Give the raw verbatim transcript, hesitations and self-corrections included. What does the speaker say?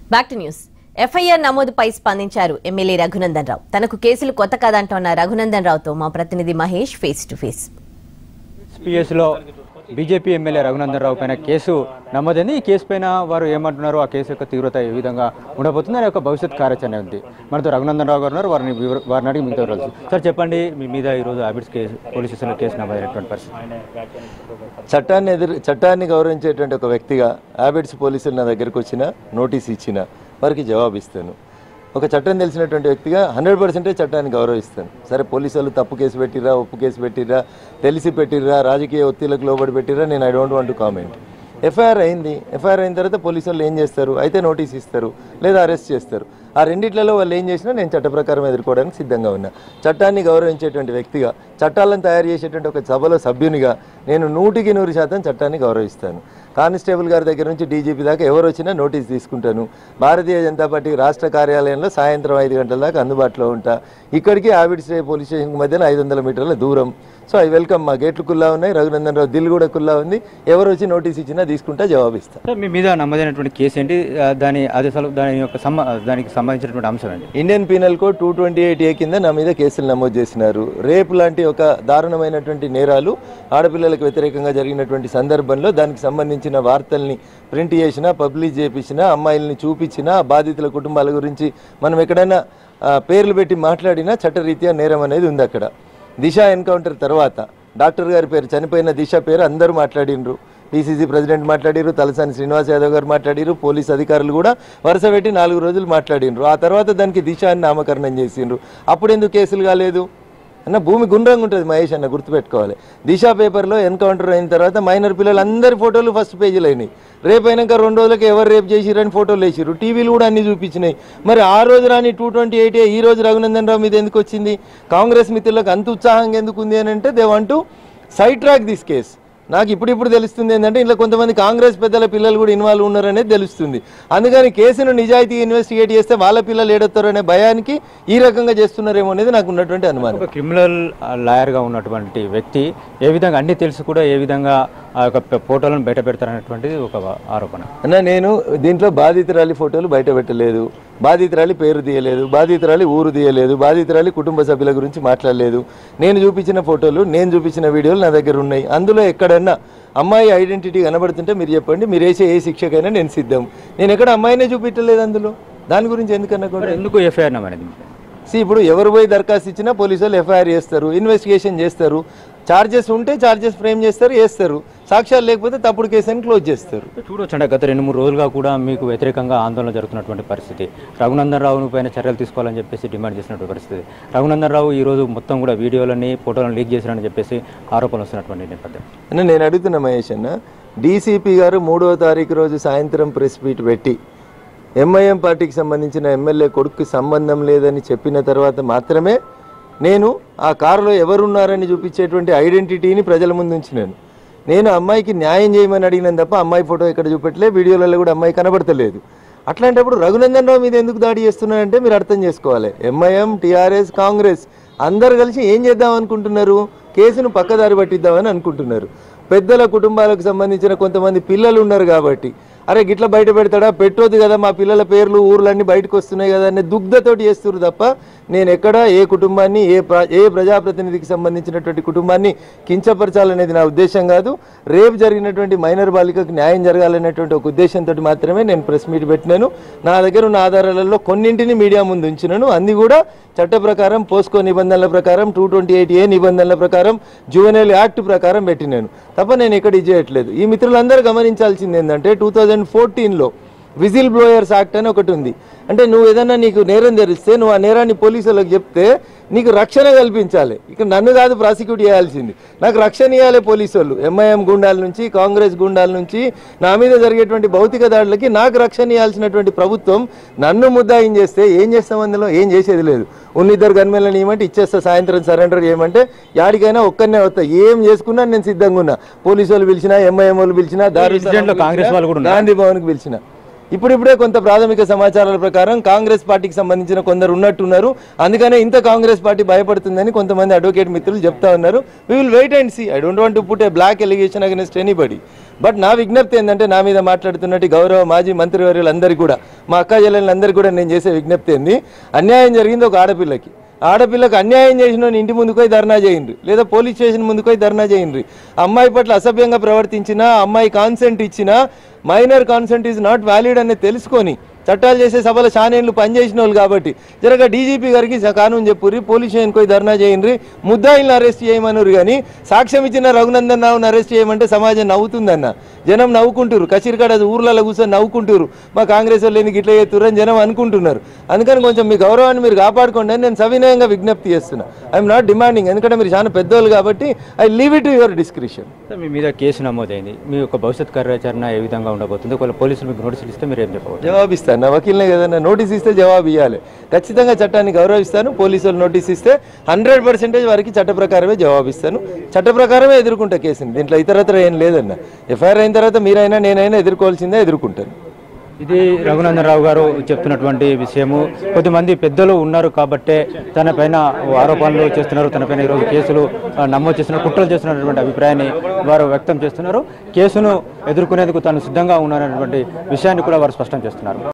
Back to news. FIR నమోదుపై స్పందించారు MLA Raghunandan రావు. తనకు కేసులు కొత్త కాదంటోన్న రఘునందన్ రావుతో మా ప్రతినిధి మహేష్ ఫేస్ టు ఫేస్. ఎస్పీఎస్లో బీజేపీ ఎమ్మెల్యే రఘునందన్ రావు పైన కేసు నమోదైంది. ఈ కేసు పైన వారు ఏమంటున్నారు, ఆ కేసు యొక్క తీవ్రత ఏ విధంగా ఉండబోతుంది అనే ఒక భవిష్యత్ కార్యాచరణ ఉంది. మనతో రఘునందన్ రావు గారు ఉన్నారు. వారిని వారిని అడిగి మిగతా రోజు సార్ చెప్పండి, మీ మీద ఈరోజు హ్యాబిట్స్ కేసు పోలీస్ స్టేషన్లో కేసు నమోదైనటువంటి పరిస్థితి. చట్టాన్ని ఎదురు చట్టాన్ని గౌరవించేటువంటి ఒక వ్యక్తిగా హ్యాబిట్స్ పోలీసులు నా దగ్గరకు వచ్చిన నోటీస్ ఇచ్చిన వారికి జవాబిస్తాను. ఒక చట్టం తెలిసినటువంటి వ్యక్తిగా హండ్రెడ్ పర్సెంటే చట్టాన్ని గౌరవిస్తాను. సరే, పోలీసులు తప్పు కేసు పెట్టిర్రా, ఒప్పు కేసు పెట్టిర్రా, తెలిసి పెట్టిర్రా, రాజకీయ ఒత్తిళ్లకు లోబడి పెట్టిర్రా, నేను I don't want to comment. FIR అయింది. ఎఫ్ఐఆర్ అయిన తర్వాత పోలీసు వాళ్ళు ఏం చేస్తారు, అయితే నోటీస్ ఇస్తారు లేదా అరెస్ట్ చేస్తారు. ఆ రెండిట్లలో వాళ్ళు ఏం చేసినా నేను చట్ట ప్రకారం ఎదుర్కోవడానికి సిద్ధంగా ఉన్నా. చట్టాన్ని గౌరవించేటువంటి వ్యక్తిగా, చట్టాలను తయారు చేసేటువంటి ఒక సభలో సభ్యునిగా నేను నూటికి నూరు శాతం చట్టాన్ని గౌరవిస్తాను. కానిస్టేబుల్ గారి దగ్గర నుంచి డీజీపీ దాకా ఎవరు వచ్చినా నోటీస్ తీసుకుంటాను. భారతీయ జనతా పార్టీ రాష్ట్ర కార్యాలయంలో సాయంత్రం ఐదు గంటల దాకా అందుబాటులో ఉంటా. ఇక్కడికి హ్యాబిట్స్ పోలీస్ స్టేషన్కి మధ్యన ఐదు వందల మీటర్ల దూరం. So I welcome. మా గేట్లు కుల్లా ఉన్నాయి, రఘునందన్ రావు దిల్ కూడా కుల్లా ఉంది. ఎవరు వచ్చి నోటీస్ ఇచ్చినా తీసుకుంటా, జవాబిస్తా. మీ మీద నమోదైనటువంటి కేసు ఏంటి, దాని ఆదేశాలు, దాని యొక్క దానికి సంబంధించినటువంటి అంశం ఏంటి? Indian penal code two twenty eight A కింద నా మీద కేసులు నమోదు చేసినారు. రేపు లాంటి ఒక దారుణమైనటువంటి నేరాలు ఆడపిల్లలకు వ్యతిరేకంగా జరిగినటువంటి సందర్భంలో దానికి సంబంధించిన వార్తల్ని ప్రింట్ చేసినా, పబ్లిష్ చేయించినా, అమ్మాయిల్ని చూపించినా, బాధితుల కుటుంబాల గురించి మనం ఎక్కడైనా పేర్లు పెట్టి మాట్లాడినా చట్టరీత్యా నేరం అనేది ఉంది. అక్కడ దిశ ఎన్కౌంటర్ తర్వాత డాక్టర్ గారి పేరు, చనిపోయిన దిశ పేరు అందరూ మాట్లాడినరు. పీసీసీ ప్రెసిడెంట్ మాట్లాడిరు, తలసాని శ్రీనివాస్ యాదవ్ గారు మాట్లాడిరు, పోలీస్ అధికారులు కూడా వరుస పెట్టి నాలుగు రోజులు మాట్లాడినరు. ఆ తర్వాత దానికి దిశ అని నామకరణం చేసిండ్రు. అప్పుడు ఎందుకు కేసులు కాలేదు అన్న? భూమి గుండ్రంగా ఉంటుంది మహేష్ అన్న, గుర్తుపెట్టుకోవాలి. దిశ పేపర్లో ఎన్కౌంటర్ అయిన తర్వాత మైనర్ పిల్లలు అందరి ఫోటోలు ఫస్ట్ పేజీలు అయినాయి. రేపు అయినాక రెండు రోజులకి ఎవరు రేపు చేసిరని ఫోటోలు వేసిరు, టీవీలు కూడా అన్ని చూపించినాయి. మరి ఆ రోజు రాని టూ ట్వంటీ ఎయిట్ ఈ రోజు రఘునందన్ రావు మీద ఎందుకు వచ్చింది? కాంగ్రెస్ మిత్రులకు అంత ఉత్సాహంగా ఎందుకు ఉంది అని అంటే, they want to side track this case. నాకు ఇప్పుడు ఇప్పుడు తెలుస్తుంది ఏంటంటే, ఇంట్లో కొంతమంది కాంగ్రెస్ పెద్దల పిల్లలు కూడా ఇన్వాల్వ్ ఉన్నారనేది తెలుస్తుంది. అందుకని కేసును నిజాయితీగా ఇన్వెస్టిగేట్ చేస్తే వాళ్ళ పిల్లలు ఏడొత్తారు అనే భయానికి ఈ రకంగా చేస్తున్నారేమో అనేది నాకు ఉన్నటువంటి అనుమానం. ఒక క్రిమినల్ లాయర్గా ఉన్నటువంటి వ్యక్తి ఏ విధంగా అన్ని తెలుసు కూడా ఏ విధంగా ఆ యొక్క ఫోటోలను బయట పెడతారనేటువంటిది ఒక ఆరోపణ. అన్న, నేను దీంట్లో బాధితురాలి ఫోటోలు బయట పెట్టలేదు, బాధితురాలి పేరు తీయలేదు, బాధితురాలి ఊరు తీయలేదు, బాధితురాలి కుటుంబ సభ్యుల గురించి మాట్లాడలేదు. నేను చూపించిన ఫోటోలు, నేను చూపించిన వీడియోలు నా దగ్గర ఉన్నాయి. అందులో ఎక్కడన్నా అమ్మాయి ఐడెంటిటీ కనబడుతుంటే మీరు చెప్పండి, మీరు వేసే ఏ శిక్షకైనా నేను సిద్ధం. నేను ఎక్కడ అమ్మాయినే చూపించలేదు అందులో. దాని గురించి ఎందుకన్నా కూడా ఎందుకు ఎఫ్ఐఆర్ నమోదైంది? సి ఇప్పుడు ఎవరు పోయి దరఖాస్తు ఇచ్చినా పోలీసు వాళ్ళు ఎఫ్ఐఆర్ చేస్తారు, ఇన్వెస్టిగేషన్ చేస్తారు. చార్జెస్ ఉంటే చార్జెస్ ఫ్రేమ్ చేస్తారు, వేస్తారు. సాక్ష్యాలు లేకపోతే తప్పుడు కేసు అని క్లోజ్ చేస్తారు. చూడొచ్చండి, గత రెండు మూడు రోజులుగా కూడా మీకు వ్యతిరేకంగా ఆందోళన జరుగుతున్నటువంటి పరిస్థితి. రఘునందన్ రావు పైన చర్యలు తీసుకోవాలని చెప్పేసి డిమాండ్ చేసినటువంటి పరిస్థితి. రఘునందన్ రావు ఈ రోజు మొత్తం కూడా వీడియోలని, ఫోటోలను లీక్ చేశారని చెప్పేసి ఆరోపణలు వస్తున్నటువంటి నేపథ్యం. అన్న, నేను అడుగుతున్నా మహేష్ అన్న, డీసీపీ గారు మూడవ తారీఖు రోజు సాయంత్రం ప్రెస్ మీట్ పెట్టి ఎంఐఎం పార్టీకి సంబంధించిన ఎమ్మెల్యే కొడుకుకి సంబంధం లేదని చెప్పిన తర్వాత మాత్రమే నేను ఆ కారులో ఎవరున్నారని చూపించేటువంటి ఐడెంటిటీని ప్రజల ముందు ఉంచినాను. నేను అమ్మాయికి న్యాయం చేయమని అడిగినాను తప్ప అమ్మాయి ఫోటో ఎక్కడ చూపెట్టలే, వీడియోలలో కూడా అమ్మాయి కనబడతలేదు. అట్లాంటప్పుడు రఘునందన్ రావు మీద ఎందుకు దాడి చేస్తున్నారంటే మీరు అర్థం చేసుకోవాలి. ఎంఐఎం, టీఆర్ఎస్, కాంగ్రెస్ అందరు కలిసి ఏం చేద్దాం అనుకుంటున్నారు? కేసును పక్కదారి పట్టిద్దామని అనుకుంటున్నారు. పెద్దల కుటుంబాలకు సంబంధించిన కొంతమంది పిల్లలు ఉన్నారు కాబట్టి, అరే గిట్లా బయట పెడతాడా, పెట్టొద్దు కదా, మా పిల్లల పేర్లు ఊర్లన్నీ బయటకు వస్తున్నాయి కదా అనే దుగ్ధతోటి చేస్తున్నారు తప్ప నేను ఎక్కడ ఏ కుటుంబాన్ని, ఏ ఏ ప్రజాప్రతినిధికి సంబంధించినటువంటి కుటుంబాన్ని కించపరచాలనేది నా ఉద్దేశం కాదు. రేపు జరిగినటువంటి మైనర్ బాలికకు న్యాయం జరగాలనేటువంటి ఒక ఉద్దేశంతో మాత్రమే నేను ప్రెస్ మీట్ పెట్టినాను. నా దగ్గర ఉన్న ఆధారాలలో కొన్నింటిని మీడియా ముందు ఉంచినాను. అన్ని కూడా చట్ట ప్రకారం, పోస్కో నిబంధనల ప్రకారం, టూ ట్వంటీ ఎయిట్ ఏ నిబంధనల ప్రకారం, జువెనైల్ యాక్ట్ ప్రకారం పెట్టినాను తప్ప నేను ఎక్కడ ఇది చేయట్లేదు. ఈ మిత్రులందరూ గమనించాల్సింది ఏంటంటే, టూ థౌజండ్ ఫోర్టీన్లో విజిల్ బ్లోయర్స్ యాక్ట్ అని ఒకటి ఉంది. అంటే నువ్వు ఏదన్నా నీకు నేరం తెలిస్తే నువ్వు ఆ నేరాన్ని పోలీసులకు చెప్తే నీకు రక్షణ కల్పించాలి. ఇక నన్ను కాదు ప్రాసిక్యూట్ చేయాల్సింది, నాకు రక్షణ ఇవ్వాలి పోలీసు వాళ్ళు. ఎంఐఎం గుండాల నుంచి, కాంగ్రెస్ గుండాల నుంచి నా మీద జరిగేటువంటి భౌతిక దాడులకి నాకు రక్షణ ఇవ్వాల్సినటువంటి ప్రభుత్వం నన్ను ముద్దాయిం చేస్తే ఏం చేస్తాం? అందులో ఏం చేసేది లేదు. ఉన్నిద్దరు గన్మెన్లను ఇవ్వమంటే ఇచ్చేస్తా, సాయంత్రం సరెండర్ చేయమంటే యాడికైనా ఒక్కనే వస్తా. ఏం చేసుకున్నా నేను సిద్ధంగా ఉన్నా. పోలీసు వాళ్ళు పిలిచినా, ఎంఐఎం వాళ్ళు పిలిచినా, గాంధీ భవన్కి పిలిచినా. ఇప్పుడిప్పుడే కొంత ప్రాథమిక సమాచారాల ప్రకారం కాంగ్రెస్ పార్టీకి సంబంధించిన కొందరు ఉన్నట్టున్నారు. అందుకనే ఇంత కాంగ్రెస్ పార్టీ భయపడుతుందని కొంతమంది అడ్వకేట్ మిత్రులు చెప్తా ఉన్నారు. We will wait and see. I don't want to put a black allegation against anybody. But నా విజ్ఞప్తి ఏంటంటే నా మీద మాట్లాడుతున్నట్టు గౌరవ మాజీ మంత్రివర్యులందరికీ కూడా మా అక్క చెల్లెలందరికీ కూడా నేను చేసే విజ్ఞప్తి ఏంది, అన్యాయం జరిగింది ఒక ఆడపిల్లకి, ఆడపిల్లకు అన్యాయం చేసిన ఇంటి ముందుకు పోయి ధర్నా చేయండి, లేదా పోలీస్ స్టేషన్ ముందుకు పోయి ధర్నా చేయండి. అమ్మాయి పట్ల అసభ్యంగా ప్రవర్తించినా, అమ్మాయి కాన్సెంట్ ఇచ్చినా, minor consent is not valid అనేది తెలుసుకొని చట్టాలు చేసే సభలో చానేళ్ళు పనిచేసిన వాళ్ళు కాబట్టి జరగ డీజీపీ గారికి కానూన్ చెప్పుర్రి, పోలీస్ స్టేషన్కి పోయి ధర్నా చేయండి, ముద్దాయిల్ని అరెస్ట్ చేయమన్నారు. కానీ సాక్ష్యం ఇచ్చిన రఘునందన్ రావుని అరెస్ట్ చేయమంటే సమాజం నవ్వుతుందన్న, జనం నవ్వుకుంటారు, కసిరికాడ ఊర్లలో కూర్చొని నవ్వుకుంటారు, మా కాంగ్రెస్ వాళ్ళు ఎందుకు ఇట్లా చేస్తున్నారు అని జనం అనుకుంటున్నారు. అందుకని కొంచెం మీ గౌరవాన్ని మీరు కాపాడుకోండి అని నేను సవినయంగా విజ్ఞప్తి చేస్తున్నా. ఐఎమ్ నాట్ డిమాండింగ్, ఎందుకంటే మీరు చాలా పెద్దోళ్ళు కాబట్టి I leave it to your description. మీ మీద కేసు నమోదైంది, మీ యొక్క భవిష్యత్ కార్యాచరణ ఏ విధంగా ఉండబోతుంది? ఒకవేళ పోలీసులు మీకు నోటీసులు ఇస్తే మీరు ఏం చెప్పవచ్చు? జవాబిస్తాను, నా వకీల్నే కదన్నా, నోటీస్ ఇస్తే జవాబు ఇవ్వాలి. ఖచ్చితంగా చట్టాన్ని గౌరవిస్తాను. పోలీసులు నోటీస్ ఇస్తే హండ్రెడ్ పర్సెంటేజ్ వారికి చట్ట ప్రకారమే జవాబిస్తాను, చట్ట ప్రకారమే ఎదుర్కొంటా కేసుని. దీంట్లో ఇతరత్ర ఏం లేదన్న. ఎఫ్ఐఆర్ అయిన తర్వాత మీరైనా నేనైనా ఎదుర్కోవాల్సిందే, ఎదుర్కొంటాను. ఇది రఘునందన్ రావు గారు చెప్తున్నటువంటి విషయము. కొద్దిమంది పెద్దలు ఉన్నారు కాబట్టే తన పైన ఆరోపణలు చేస్తున్నారు, తన పైన ఈరోజు కేసులు నమోదు చేస్తున్నారు, కుట్రలు చేస్తున్నటువంటి అభిప్రాయాన్ని వారు వ్యక్తం చేస్తున్నారు. కేసును ఎదుర్కొనేందుకు తాను సిద్ధంగా ఉన్నారనేటువంటి విషయాన్ని కూడా వారు స్పష్టం చేస్తున్నారు.